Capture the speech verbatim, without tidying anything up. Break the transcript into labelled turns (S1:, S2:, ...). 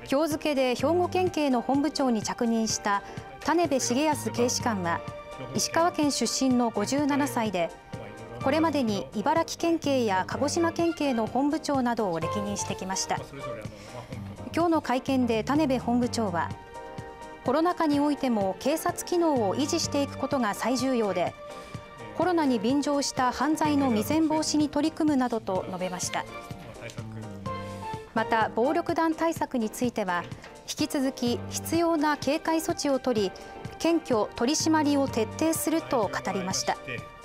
S1: 今日付で兵庫県警の本部長に着任した種部重康警視監は石川県出身のごじゅうななさいで、これまでに茨城県警や鹿児島県警の本部長などを歴任してきました。今日の会見で種部本部長は、コロナ禍においても警察機能を維持していくことが最重要で、コロナに便乗した犯罪の未然防止に取り組むなどと述べました。また、暴力団対策については、引き続き必要な警戒措置を取り、検挙・取り締まりを徹底すると語りました。